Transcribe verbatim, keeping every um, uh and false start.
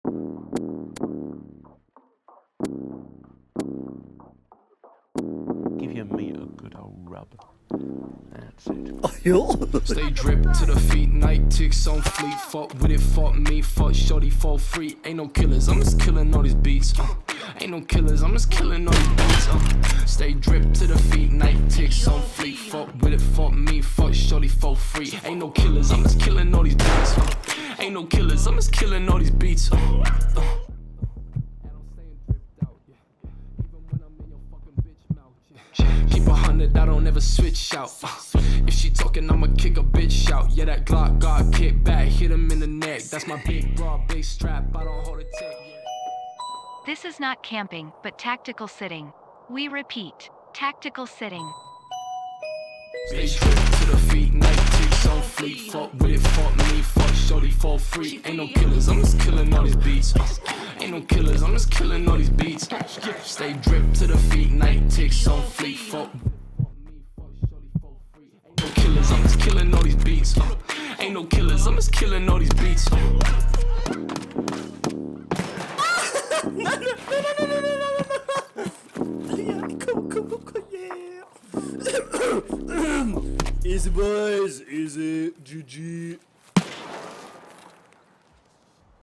Give your meat a good old rub. That's it. Stay dripped to the feet, night ticks on fleet. Fuck with it, fuck me, fuck shorty, fall free. Ain't no killers, I'm just killing all these beats. Uh. Ain't no killers, I'm just killing all these beats. Uh. Stay dripped to the feet, night ticks on fleet. Fuck with it, fuck me, fuck shorty, fall free. Ain't no killers, I'm just killing all these beats. Uh. Ain't no killers, I'm just killing all these beats. Uh. Uh. Keep a hundred, I don't ever switch out. Uh, if she talking, I'ma kick a bitch out. Yeah, that Glock got kick back, hit him in the neck. That's my big bra, big strap. I don't hold a tech. This is not camping, but tactical sitting. We repeat, tactical sitting. Stay dripped to the feet, night ticks on fleet. Fuck with it, fuck me, fuck shorty, fall free. Ain't no killers, I'm just killing all these beats. Uh, ain't no killers, I'm just killing all these beats. Stay dripped to the feet, night ticks on fleet. Fuck. Ain't no killers, I'm just killing all these beats. Uh, ain't no killers, I'm just killing all these beats. Uh. No, no, no, no, no, no, no, no. Yeah, cool, cool, cool, cool, yeah. Easy boys, easy, G G.